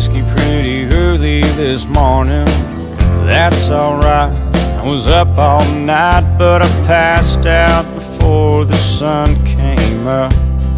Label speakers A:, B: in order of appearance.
A: whiskey pretty early this morning. That's alright, I was up all night, but I passed out before the sun came up.